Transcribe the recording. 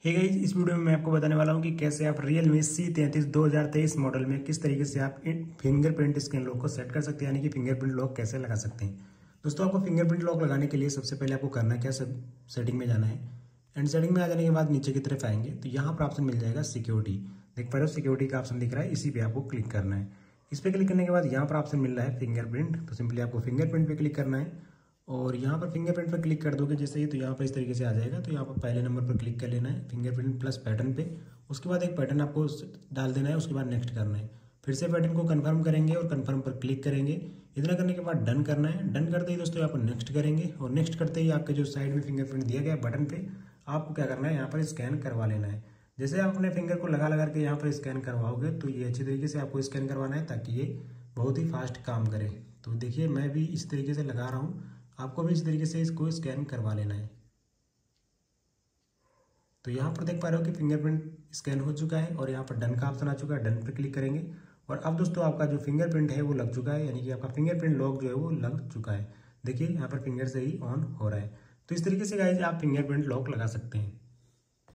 Hey guys, इस video में मैं आपको बताने वाला हूं कि कैसे आप Realme C33 2023 मॉडल में किस तरीके से आप फिंगरप्रिंट स्कैन लॉक को सेट कर सकते हैं, यानी कि फिंगरप्रिंट लॉक कैसे लगा सकते हैं। दोस्तों, आपको फिंगरप्रिंट लॉक लगाने के लिए सबसे पहले आपको करना क्या, सब सेटिंग में जाना है। एंड सेटिंग में आ जाने के बाद नीचे की तरफ आएंगे तो यहाँ पर ऑप्शन मिल जाएगा सिक्योरिटी। देख पा रहे हो, सिक्योरिटी का ऑप्शन दिख रहा है, इसी पे आपको क्लिक करना है। इस पर क्लिक करने के बाद यहाँ पर ऑप्शन मिल रहा है फिंगरप्रिंट, तो सिंपली आपको फिंगरप्रिंट पे क्लिक करना है। और यहाँ पर फिंगरप्रिंट पर क्लिक कर दोगे जैसे ही, तो यहाँ पर इस तरीके से आ जाएगा। तो यहाँ पर पहले नंबर पर क्लिक कर लेना है फिंगरप्रिंट प्लस पैटर्न पे। उसके बाद एक पैटर्न आपको डाल देना है, उसके बाद नेक्स्ट करना है। फिर से पैटर्न को कंफर्म करेंगे और कंफर्म पर क्लिक करेंगे। इतना करने के बाद डन करना है। डन करते ही दोस्तों यहाँ पर नेक्स्ट करेंगे, और नेक्स्ट करते ही आपके जो साइड में फिंगरप्रिंट दिया गया बटन पे आपको क्या करना है, यहाँ पर स्कैन करवा लेना है। जैसे आप अपने फिंगर को लगा के यहाँ पर स्कैन करवाओगे तो ये अच्छी तरीके से आपको स्कैन करवाना है, ताकि ये बहुत ही फास्ट काम करे। तो देखिए, मैं भी इस तरीके से लगा रहा हूँ, आपको भी इस तरीके से इसको स्कैन करवा लेना है। तो यहाँ पर देख पा रहे हो कि फिंगरप्रिंट स्कैन हो चुका है और यहाँ पर डन का ऑप्शन आ चुका है। डन पर क्लिक करेंगे और अब दोस्तों आपका जो फिंगरप्रिंट है वो लग चुका है, यानी कि आपका फिंगरप्रिंट लॉक जो है वो लग चुका है। देखिए यहाँ पर फिंगर से ही ऑन हो रहा है। तो इस तरीके से गाइस आप फिंगरप्रिंट लॉक लगा सकते हैं।